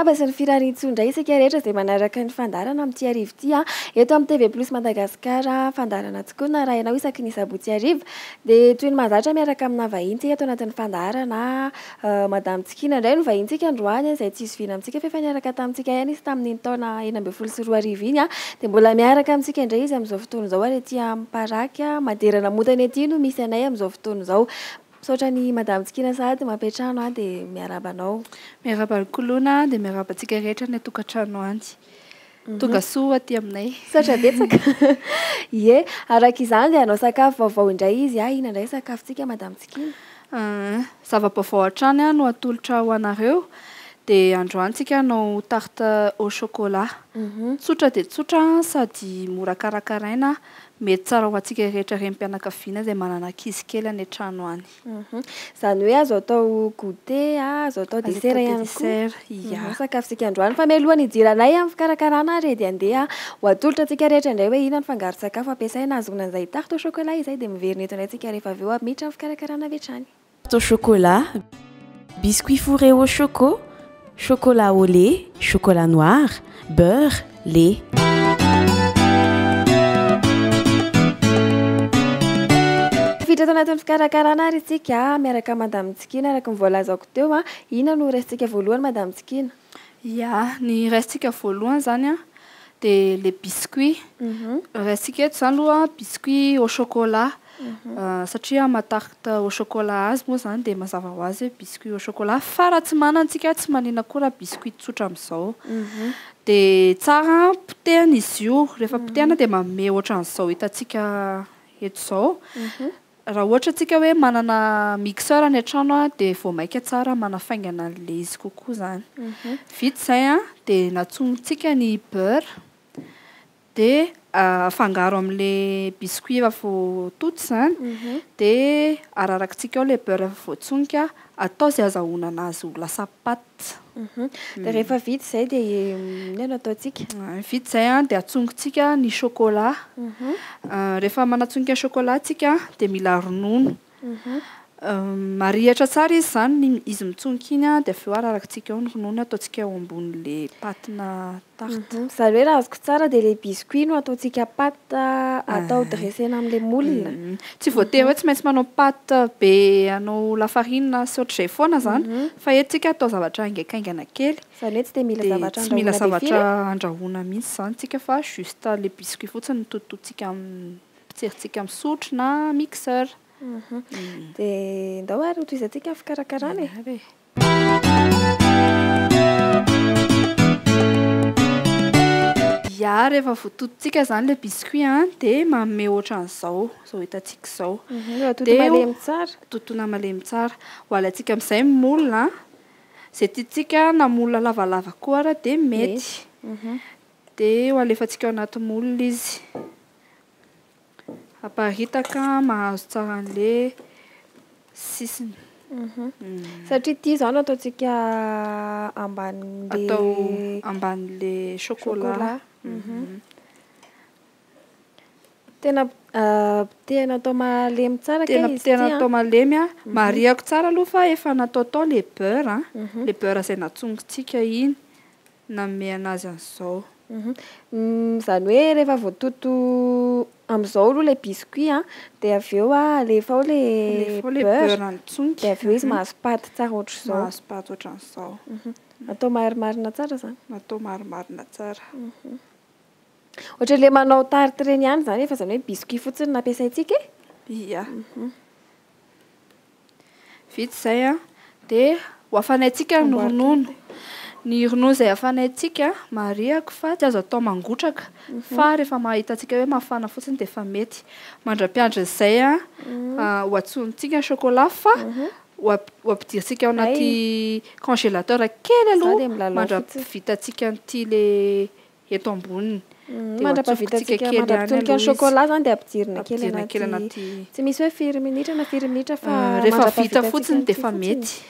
lamba sy ny firarian-tsoa indray isika rehetra izay manaraka ny fandarana amin'ity arivo ity eto amin'ny TV Plus Madagasikara fandarana tokoa na raha ianao isaky ny sabotsy arivo dia toy ny mahazatra miaraka amina vahintsika eto anatin'ny fandarana Madame Tsikina indray no vahintsika androany izay tsy izoviana amintsika fa efa niaraka tamintsika ihany izy tamin'ny taona 2024 iny dia mbola miaraka amintsika indray izy amin'izao fotoana izao ary aty amin'ny Paraky Maderana Motana ety no misy anay amin'izao fotoana izao. Misaotra ny Madame Tsikina sahady mampiatrano dia miarabanao. Miaraban-kolona dia miarabantsika rehetra ny tokantrano any. Tonga soa aty aminay. Misaotra betsaka. Ie, araka izany dia hanao sakafo vaovao indray izy. Ina indray sakafontsika Madame Tsikina? Zava-baovao hatrany no atolotra ho anareo. Dia androantsika hanao tarte au chocolat. Tsotra dia tsotra sady mora karakaraina. Mety tsara ho antsika rehetra renim-pianakaviana izay manana ankizy kely any an-trano any. Izany hoe azo atao goûter, azo atao dessert ihany koa. Sakafontsika androany fa mialohan'ny hidiranay amin'ny fikarakarana redy andeha ho atolotra antsika rehetra indray hoe inona ny fangaro-tsakafo ampiasaina azonana an'izay tarte au chocolat izay dia miverina eto antsika rehefa avy eo miditra amin'ny fikarakarana avy hatrany. Tarte au chocolat, biscuit fourré au choco, chocolat au lait, chocolat noir, beurre, lait. Vita tao anatin'ny fikarakarana ary isika miaraka Madame Tsikina araka ny voalazako teo inona no raisintsika voalohany Madame Tsikina? Ya, ny raisintsika voalohany zany dia les biscuits. Raisintsika eto zany aloha biscuit au chocolat. Satria matarte au chocolat azy moa zany dia mazava ho azy biscuit au chocolat fa raha tsy manantsika tsy manina koa biscuit tsotra amin'izao. Dia tsara potehana izy io, rehefa potehana dia manome ohatran'izao hitantsika eto izao. Raha ohatra tsika hoe manana mixeur any an-trano dia vao maika tsara manafaingana an'ilay izy kokoa zany. Vita izay dia natsongontsika ny beurre dia afangaro amin'ilay biscuit efa voatoto izany dia ararakitsika ao ilay beurre efa voatsonika atao izay azahoana anazy ho lasa paty. Dia rehefa vita izay dia inona no ataontsika? Vita izay dia atsongontsika ny chocolat. Rehefa manatsonika ny chocolat tsika dia mila ronono. Marihatra tsara izy zany izy mitsonika iny dia avy eo ararakitsika ao ny ronono ataontsika eo ambonin'ilay patina tarte. Izany hoe raha azoko tsara dia ilay biscuit no ataontsika paty atao dressena amin'ilay moule. Tsy voatery hoe tsy maintsy manao paty be anao lafarinina sy ohatr'izay foana zany fa eto tsika atao zavatra haingaikaingana kely. Izany hoe tsy dia mila zavatra tsy mila zavatra andrahoina mihitsy zany tsika fa juste ilay biscuit fotsiny tototsika pitserintsika amin'ny sotro na mixeur. Dia ndao ary hotoizantsika fikarakarana e. Ya, rehefa voatototsika zany ilay biscuit dia manome ohatran'izao, izao hitantsika izao. Toto malemy tsara. Totona malemy tsara. Ho alaintsika amin'izay moule izay tiantsika na moule lavalava koa ary dia mety. Dia ho alefantsika ao anaty moule izy. Aparitaka mahazo tsara an'ilay sisiny. Satria ity izao no ataontsika ambanin'ilay... Atao ambanin'ilay chocolat. Tena atao malemy tsara ke izy ity. Tena atao malemy marihako tsara aloha fa efa natao tao ilay beurre. Ilay beurre izay natsongontsika iny nanome anazy an'izao. Izany hoe rehefa voatoto amin'izao aloha ilay biscuit dia avy eo alefa ao ilay beurre natsonika dia avy eo izy mahazo paty tsara ohatr'izao. Mahazo paty ohatran'izao. Atao marimarina tsara zany. Atao marimarina tsara. Ohatran'ilay manao tarte ireny ihany zany efa izany hoe biscuit fotsiny nampiasaintsika e? Ia. Vita izay dia ho afanaintsika ny ronono. Ny ronono izay afanaintsika marihako fa tsy azo atao mangotraka fa rehefa mahitantsika hoe mafana fotsiny dia efa mety. Mandra-piandra izay ho atsonontsika ny chocolat fa ho ampidirintsika ao anaty congélateur kely aloha mandra-vitantsika an'ity ilay eto amboniny. Mandra-pavitantsika mandra-pitonika ny chocolat zany dia ampidirina kely anaty. Tsy misy hoe 4 minitra na 5 minitra fa rehefa vita fotsiny dia efa mety.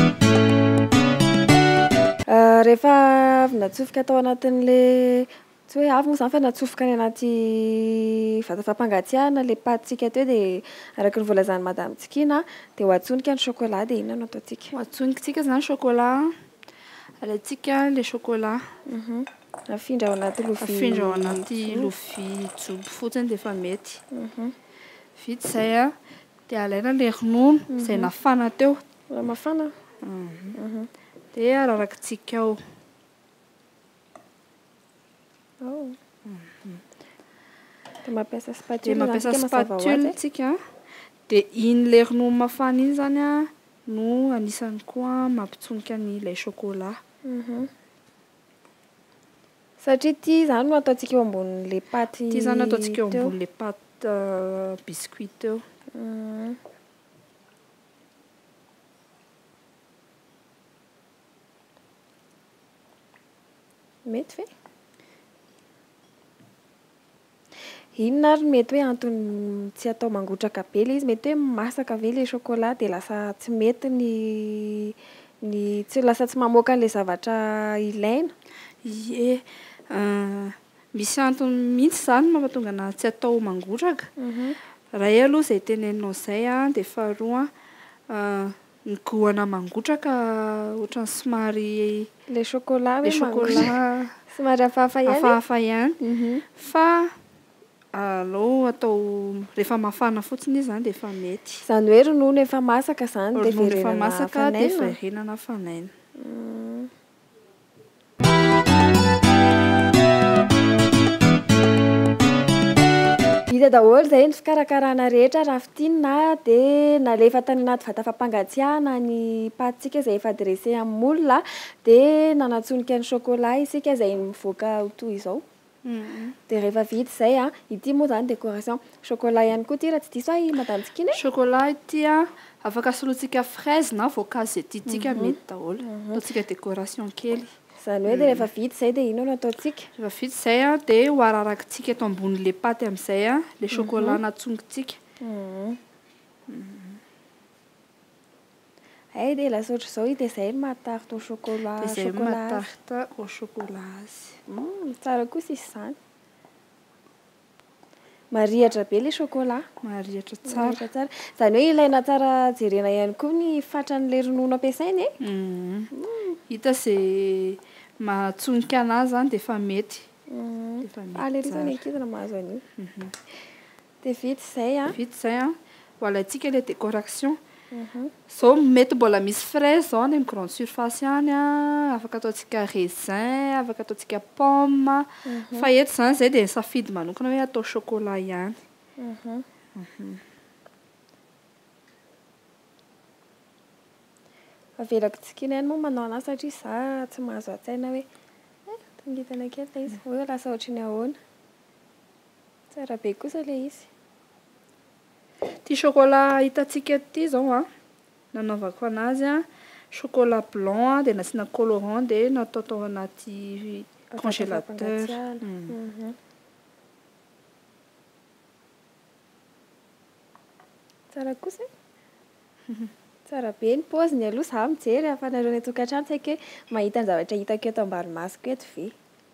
Rehefa avy natsofika tao anatin'ilay tsy hoe avy moa zany fa natsofoka any anaty vata fampangatsiahana le patintsika teo dia araka ny volazany madame Tsikina dia ho atsonika ny chocolat dia inona no ataontsika? Ho atsonikintsika zany chocolat, alaintsika le chocolat. Afindra ao anaty lovia. Afindra ao anaty lovia jobo fotsiny dia efa mety. Vita izay a, dia alaina le ronono izay nafana teo. Mafana? Dia ararakitsika ao. Dia mampiasa Dia mampiasa spatule spatule tsika. Dia iny le ronono mafana iny zany a no anisany koa mampitsonika an'ilay chocolat. Satria ity zany no ataontsika eo ambonin'le paty Ity zany ataontsika eo ambonin'le paty biscuit teo. Mety ve? Inona ary mety hoe antony tsy atao mangotraka be ilay izy? Mety hoe masaka ve ilay chocolat dia lasa tsy mety ny tsy lasa tsy mamoaka an'ilay zavatra ilaina? Ie, misy antony mihitsy zany mampatonga anazy tsy atao mangotraka. Ray aloha izay teneninao izay a, dia faharoa ny goana mangotraka ohatran'ny somary Le chocolat le hoe chocolat somary hafahafa ihany? hafahafa ihany. Fa aleo atao rehefa mafana fotsiny izy zany dia efa mety. Izany hoe ronono efa masaka zany dia Ronono efa verenana masaka dia hafanaina? verenana hafanaina. Vita daholo izay ny fikarakarana rehetra rafitinina dia nalefa tany anaty vata fampangatsiahana ny patintsika izay efa dressé amin'ny moule dia nanatsonika ny chocolat isika izay mivoaka ho toy izao. Dia rehefa vita izay a, ity moa zany décoration chocolat ihany koa ity raha tsy diso ahy madame Tsikina. Chocolat ity a afaka solointsika fraise na voankazo izay tiantsika mety daholo. Ataontsika décoration kely. Izany hoe dia rehefa vita izay dia inona no ataontsika? Rehefa vita izay a dia ho ararakitsika eto ambonin'le paty amin'izay a le chocolat natsonikintsika. Ay dia lasa ohatr'izao dia izay no mahataritra au chocolat. Dia izay mahataritra au chocolat azy. Tsara kosa izy izany. Marihatra be ilay chocolat. Marihatra tsara. Marihatra tsara. Izany hoe ilaina tsara jerena ihany koa ny fatran'ilay ronono ampiasaina e? Hita izay mahatsonika anazy zany dia efa mety. Ilay risana akizana mahazo an'io. Dia vita izay a. Vita izay a, ho alaintsika ilay décoration. Zao mety mbola misy fraise zao any amin'ny grande surface any a, afaka ataontsika raisin, afaka ataontsika pomme. Fa eto zany izay dia safidy manokana hoe atao chocolat ihany. Avelako Tsikina ihany moa manao anazy satria za tsy mahazo an-tsaina hoe tongitana kely ilay izy. Hoe lasa ohatry ny ahoana. Tsara be kosa ilay izy. Ty chocolat hitantsika ity zao a, nanaovako anazy a, chocolat blanc a, dia nasiana colorant dia natao tao anaty congélateur. Tsara kosa. Tsara be ny paoziny aloha za mijery fa nareo ny an-tokantrano tsy haiko hoe mahita ny zavatra hitako eto ambanimasoko eto ve.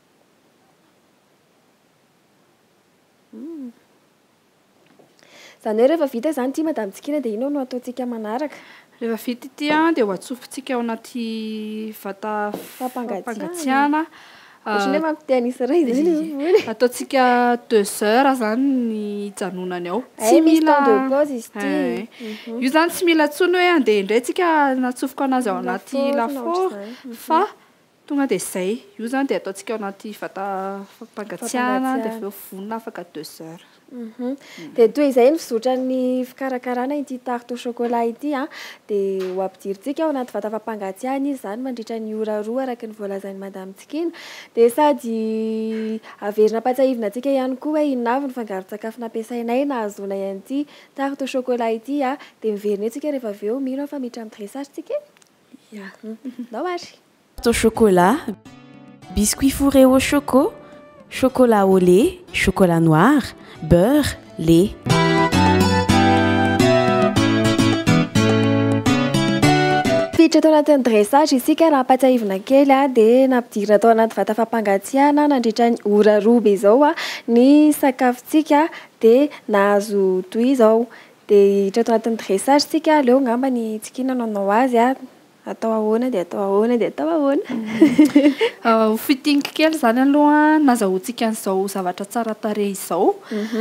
Izany hoe rehefa vita izany ity madame Tsikina dia inona no ataontsika manaraka? Rehefa vita ity a dia ho atsofotsika ao anaty vata fampangatsiahana. Ohatran'ny hoe mampite-hanisy iray izay. Ataontsika 2 heures zany ny hijanonany ao. Tsy mila temps de pause izy ity. Io zany tsy mila intsony hoe andeha indray tsika natsofoka anazy ao anaty lafaoro fa tonga dia izay. Io zany dia ataontsika ao anaty vata fampangatsiahana dia avy eo vonona afaka 2 heures. Dia toy izay ny fizotran'ny fikarakarana ity tarte au chocolat ity a, dia ho ampidirintsika ao anaty vata fampangatsiahana izy izany mandritra ny ora 2 araka ny voalazan'i madame Tsikina. Dia sady averina ampatsahivina antsika ihany koa hoe inona avy ny fangaron-tsakafo nampiasainay nahazoana an'ity tarte au chocolat ity a, dia miverina antsika rehefa avy eo mino fa miditra amin'ny dressage-tsika. Ndao ary. Tarte au chocolat, biscuits fourrés au choco, chocolat au lait, chocolat noir, beurre, lait. hiditra tao anatin'ny dressage isika raha ampatsiahivina kely dia nampidirina tao anaty vata fampangatsiahana nandritra ny ora roa be izao ny sakafontsika dia nahazo toy izao. Dia hiditra tao anatin'ny dressage isika aleo ngamba ny tsikiana nanao azy atao ahoana dia atao ahoana dia atao ahoana. Fitinika kely zany aloha nazahoantsika an'izao zavatra tsara tarehy izao.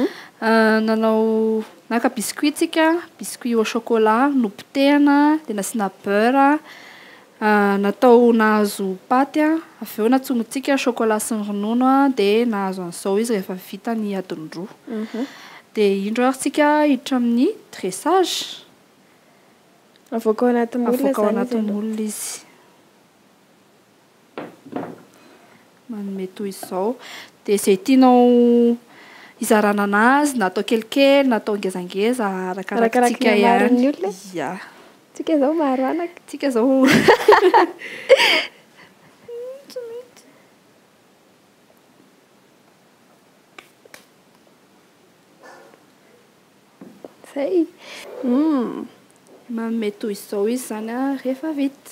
Nanao naka biscuit tsika, biscuit au chocolat nopotehana dia nasiana beurre, natao nahazo paty avy eo natsongotsika chocolat sy ny ronono dia nahazo an'izao izy rehefa vita ny adiny roa. Dia indro aritsika hiditra amin'ny dressage. Avoaka ao anaty molina izy. Manome toy izao. Dia izay tianao izarana anazy, natao kelikely, natao ngezangeza, arakarakitsika ihany. Tsika izao maro anaka. Tsika izao. Zay. Manome toy izao izy zany rehefa vita.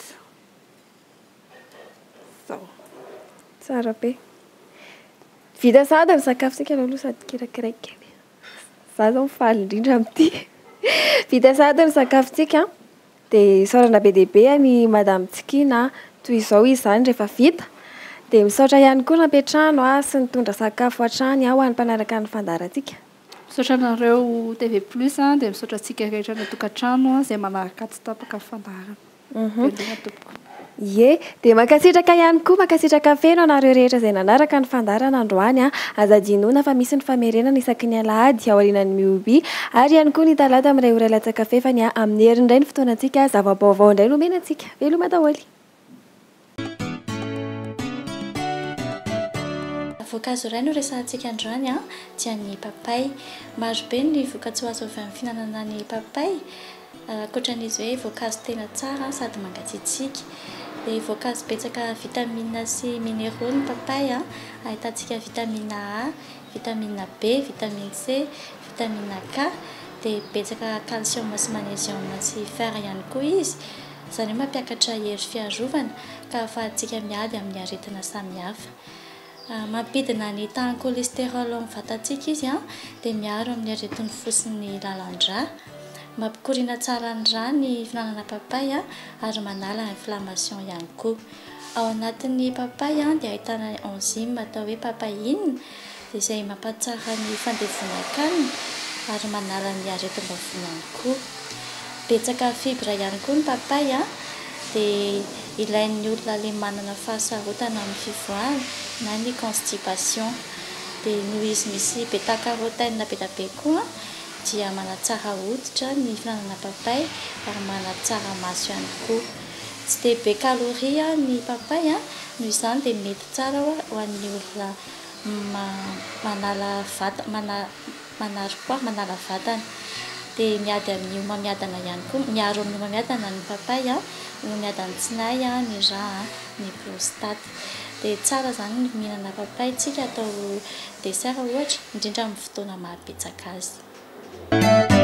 Izao. Tsara be. Vita sady ny sakafontsika aloha sady kirakiraika kely. Za zao mifaly indrindra amin'ity. Vita sady ny sakafontsika dia isaorana be dia be ny madame Tsikina toy izao izy zany rehefa vita. Dia misaotra ihany koa nampiatrano sy nitondra sakafo hatrany ho an'ny mpanaraka ny fandarantsika. Misaotra anareo TV Plus dia misaotra antsika rehetra ny tokantrano izay manaraka tsy tapaka fandarana. Velona tompoko. Ie, dia mankasitraka ihany koa mankasitraka feno anareo rehetra izay nanaraka ny fandarana androany azadinoana fa misy ny famerenana isaky ny alahady ao aorianan'ny mioby ary ihany koa ny talata amin'ny 2 ora latsaka fa ny amin'ny herin'ny indray ny fotoanantsika zava-baovao indray no menantsika. Veloma daholo. Voankazo iray no resahantsika androany dia ny papay. Maro be ny voka-tsoa azo avy amin'ny fihinanana ny papay. Ankoatran'izy hoe voankazo tena tsara sady mangatsiatsiaka. Dia voankazo betsaka vitamine sy minéraux ny papay. Ahitantsika vitamine A, vitamine B, vitamine C, vitamine K. Dia betsaka calcium sy magnésium sy fer ihany koa izy. Izany hoe mampiakatra hery fiarovana ka ahafahantsika miady amin'ny aretina samihafa. Mampidina ny taux cholestérol amin'ny vatantsika izy dia miaro amin'ny aretin'ny fo sy ny lalan-drà. Mampikoriana tsara ny rà ny fihinanana papay ary manala inflammation ihany koa. Ao anatin'ny papay dia ahitana enzyme atao hoe papaïne izay mampatsara ny fandevonankanina ary manala ny aretim-bavony ihany koa. Betsaka fibra ihany koa ny papay dia ilain'ny olona ilay manana fahasarotana amin'ny fivoahana na ny constipation. Dia noho izy misy bêta-carotène be dia be koa dia manatsara hoditra ny fihinanana papay ary manatsara maso ihany koa. Tsy dia be kaloria ny papay noho izany dia mety tsara ho an'ny olona manala vatana. Dia miady amin'ny homamiadana ihany koa, miaro amin'ny homamiadana ny papay, ny homamiadan'ny tsinay, ny rà, ny prostate. Dia tsara zany ny mihinana papay tsika atao dessert ohatra, indrindra amin'ny fotoana mahabetsaka azy.